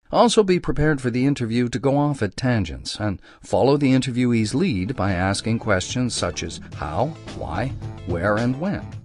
Also, be prepared for the interview to go off at tangents, and follow the interviewee's lead by asking questions such as how, why, where, and when.